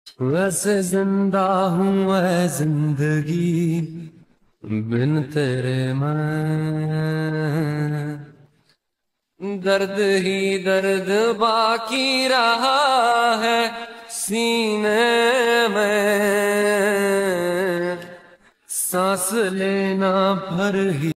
वैसे जिंदा हूँ ऐ जिंदगी बिन तेरे मैं, दर्द ही दर्द बाकी रहा है सीने में, सांस लेना भर ही